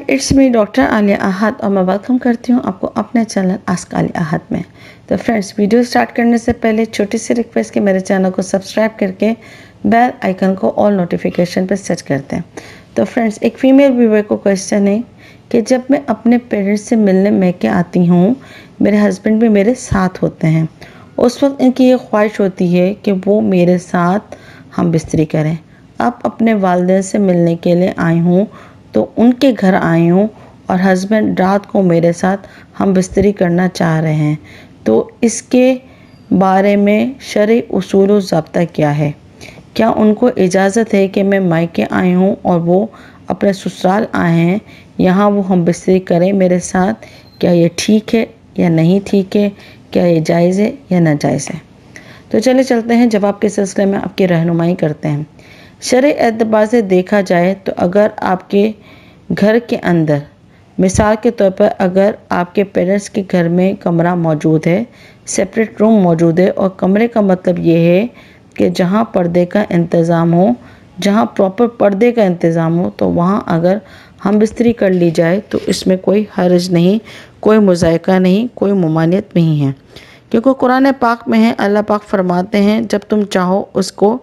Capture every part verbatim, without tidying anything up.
Friend, it's me doctor Aliya Ahad और मैं welcome करती हूँ आपको अपने चैनल आस्क आलिया आहद में। तो फ्रेंड्स, वीडियो स्टार्ट करने से पहले छोटी सी रिक्वेस्ट कि मेरे चैनल को सब्सक्राइब करके बेल आइकन को ऑल नोटिफिकेशन पर सेट करते हैं। तो फ्रेंड्स, एक फीमेल व्यूअर को क्वेश्चन है कि जब मैं अपने पेरेंट्स से मिलने मैके आती हूँ, मेरे हस्बैंड भी मेरे साथ होते हैं। उस वक्त इनकी ये ख्वाहिश होती है कि वो मेरे साथ हम बिस्तरी करें। अब अपने वालिदैन से मिलने के लिए आई हूँ, तो उनके घर आई हूँ और हस्बैंड रात को मेरे साथ हम बिस्तरी करना चाह रहे हैं। तो इसके बारे में शरई उसूल व ज़ाब्ता क्या है? क्या उनको इजाज़त है कि मैं मायके आई हूँ और वो अपने ससुराल आए हैं, यहाँ वो हम बिस्तरी करें मेरे साथ? क्या ये ठीक है या नहीं ठीक है? क्या ये जायज़ है या नाजायज़ है? तो चले चलते हैं, जवाब के सिलसिले में आपकी रहनुमाई करते हैं। शरई एतबार से देखा जाए तो अगर आपके घर के अंदर, मिसाल के तौर पर अगर आपके पेरेंट्स के घर में कमरा मौजूद है, सेपरेट रूम मौजूद है, और कमरे का मतलब ये है कि जहाँ पर्दे का इंतज़ाम हो, जहाँ प्रॉपर पर्दे का इंतज़ाम हो, तो वहाँ अगर हम बिस्तरी कर ली जाए तो इसमें कोई हर्ज नहीं, कोई मुज़ायका नहीं, कोई ममानियत नहीं है। क्योंकि कुरान पाक में है, अल्लाह पाक फरमाते हैं जब तुम चाहो उसको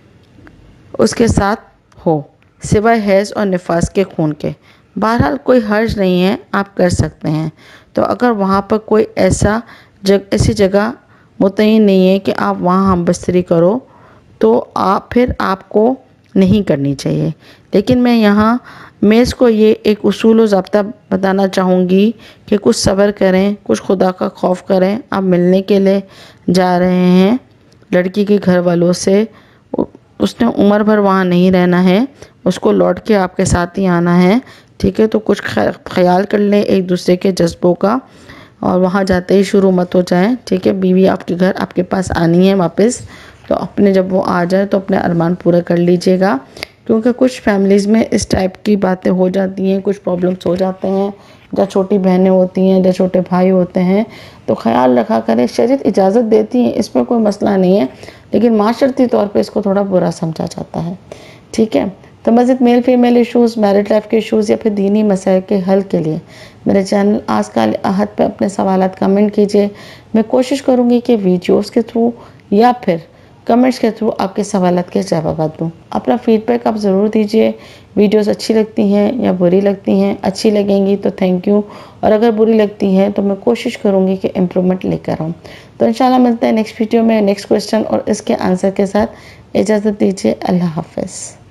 उसके साथ हो, सिवाय हैज़ और निफास के खून के। बहरहाल कोई हर्ज नहीं है, आप कर सकते हैं। तो अगर वहाँ पर कोई ऐसा जग ऐसी जगह मुतय्यन नहीं है कि आप वहाँ हम बिस्तरी करो, तो आप फिर आपको नहीं करनी चाहिए। लेकिन मैं यहाँ मैं इसको ये एक उसूल व ज़ाब्ता बताना चाहूँगी कि कुछ सब्र करें, कुछ खुदा का खौफ करें। आप मिलने के लिए जा रहे हैं लड़की के घर वालों से, उसने उम्र भर वहाँ नहीं रहना है, उसको लौट के आपके साथ ही आना है, ठीक है? तो कुछ ख्याल कर लें एक दूसरे के जज्बों का, और वहाँ जाते ही शुरू मत हो जाएं, ठीक है? बीवी आपके घर आपके पास आनी है वापस, तो अपने जब वो आ जाए तो अपने अरमान पूरा कर लीजिएगा। क्योंकि कुछ फैमिलीज़ में इस टाइप की बातें हो जाती हैं, कुछ प्रॉब्लम्स हो जाते हैं, या छोटी बहनें होती हैं, या छोटे भाई होते हैं, तो ख्याल रखा करें। शरीयत इजाज़त देती है, इसमें कोई मसला नहीं है, लेकिन माशरती तौर पे इसको थोड़ा बुरा समझा जाता है, ठीक है? तो मज़ीद male female issues, married life के इशूज़ या फिर दीनी मसाइल के हल के लिए मेरे चैनल आस्क आलिया आहद पे अपने सवालात कमेंट कीजिए। मैं कोशिश करूँगी कि वीडियोज़ के थ्रू या फिर कमेंट्स के थ्रू आपके सवालात के जवाब दूँ। अपना फीडबैक आप ज़रूर दीजिए। वीडियोस अच्छी लगती हैं या बुरी लगती हैं? अच्छी लगेंगी तो थैंक यू, और अगर बुरी लगती हैं तो मैं कोशिश करूँगी कि इम्प्रूवमेंट लेकर आऊँ। तो इंशाल्लाह मिलते हैं नेक्स्ट वीडियो में नेक्स्ट क्वेश्चन और इसके आंसर के साथ। इजाज़त दीजिए। अल्लाह हाफ़िज़।